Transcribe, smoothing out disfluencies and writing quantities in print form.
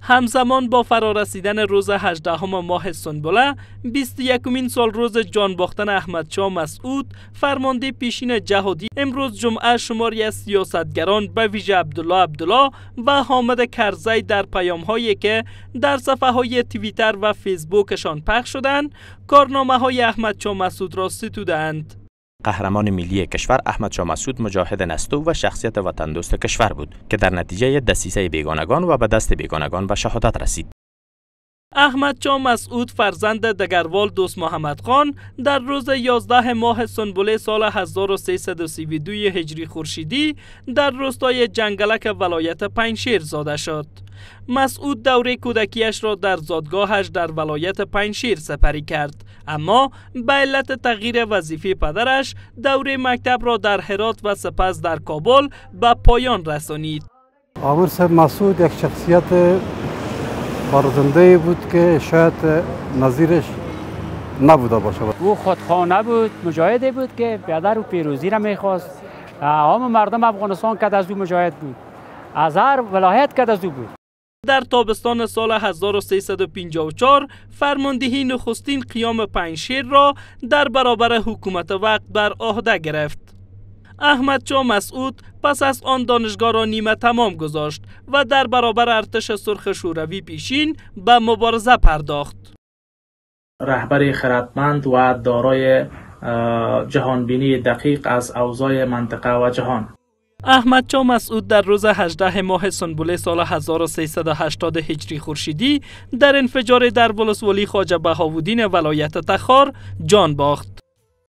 همزمان با فرارسیدن روز 18 ماه سنبله 21مین سال روز جان باختن احمدشاه مسعود فرمانده پیشین جهادی امروز جمعه شماری از سیاستگران به ویژه عبدالله و حامد کرزی در پیام‌هایی که در صفحه‌های توییتر و فیسبوکشان پخش شدند کارنامه‌های احمدشاه مسعود را ستودند. قهرمان ملی کشور احمدشاه مسعود مجاهد نستو و شخصیت وطن دوست کشور بود که در نتیجه دسیسه بیگانگان و به دست بیگانگان به شهادت رسید. احمدشاه مسعود فرزند دگروال دوست محمد خان در روز 11 ماه سنبله سال 1332 هجری خورشیدی در روستای جنگلک ولایت پنجشیر زاده شد. مسعود دوره کودکیش را در زادگاهش در ولایت پنجشیر سپری کرد، اما به علت تغییر وظیفه پدرش دوره مکتب را در هرات و سپس در کابل به پایان رسانید. عامر صاحب مسعود یک شخصیت بارزنده بود که شاید نظیرش نبوده باشه. او خودخوانه بود، مجاهدی بود که پدر و پیروزی را میخواست. عام مردم افغانستان کد از او مجاهد بود، از هر ولایت کد از او بود. در تابستان سال 1354 فرماندهی نخستین قیام پنجشیر را در برابر حکومت وقت بر عهده گرفت. احمدشاه مسعود پس از آن دانشگاه را نیمه تمام گذاشت و در برابر ارتش سرخ شوروی پیشین به مبارزه پرداخت. رهبر خردمند و دارای جهانبینی دقیق از اوضاع منطقه و جهان. احمدشاه مسعود در روز 18 ماه سنبله سال 1380 هجری خورشیدی در انفجار در ولسوالی خواجه بهاءالدین ولایت تخار جان باخت.